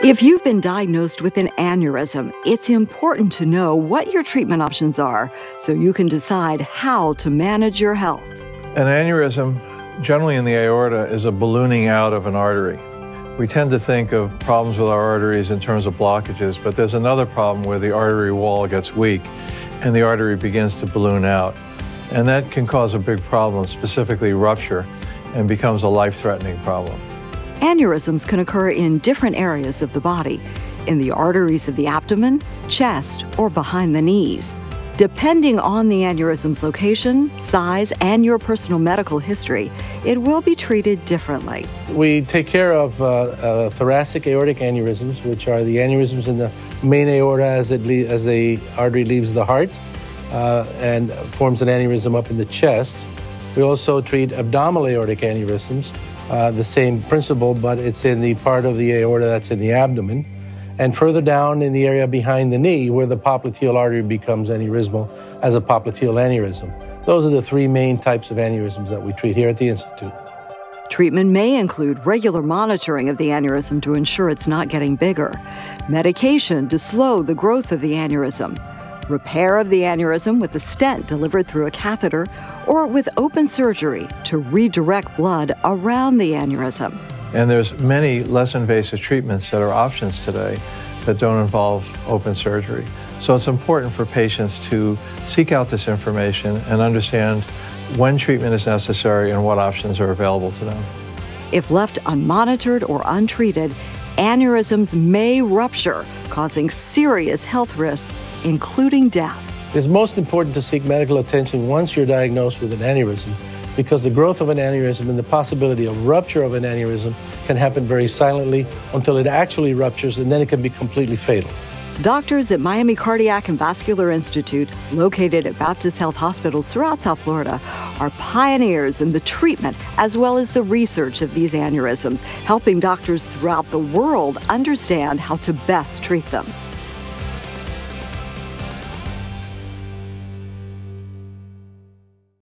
If you've been diagnosed with an aneurysm, it's important to know what your treatment options are so you can decide how to manage your health. An aneurysm, generally in the aorta, is a ballooning out of an artery. We tend to think of problems with our arteries in terms of blockages, but there's another problem where the artery wall gets weak and the artery begins to balloon out. And that can cause a big problem, specifically rupture, and becomes a life-threatening problem. Aneurysms can occur in different areas of the body, in the arteries of the abdomen, chest, or behind the knees. Depending on the aneurysm's location, size, and your personal medical history, it will be treated differently. We take care of thoracic aortic aneurysms, which are the aneurysms in the main aorta as the artery leaves the heart and forms an aneurysm up in the chest. We also treat abdominal aortic aneurysms, the same principle, but it's in the part of the aorta that's in the abdomen. And further down in the area behind the knee, where the popliteal artery becomes aneurysmal as a popliteal aneurysm. Those are the three main types of aneurysms that we treat here at the Institute. Treatment may include regular monitoring of the aneurysm to ensure it's not getting bigger, medication to slow the growth of the aneurysm, repair of the aneurysm with a stent delivered through a catheter, or with open surgery to redirect blood around the aneurysm. And there's many less invasive treatments that are options today that don't involve open surgery. So it's important for patients to seek out this information and understand when treatment is necessary and what options are available to them. If left unmonitored or untreated, aneurysms may rupture, causing serious health risks, including death. It's most important to seek medical attention once you're diagnosed with an aneurysm, because the growth of an aneurysm and the possibility of rupture of an aneurysm can happen very silently until it actually ruptures, and then it can be completely fatal. Doctors at Miami Cardiac and Vascular Institute, located at Baptist Health hospitals throughout South Florida, are pioneers in the treatment as well as the research of these aneurysms, helping doctors throughout the world understand how to best treat them.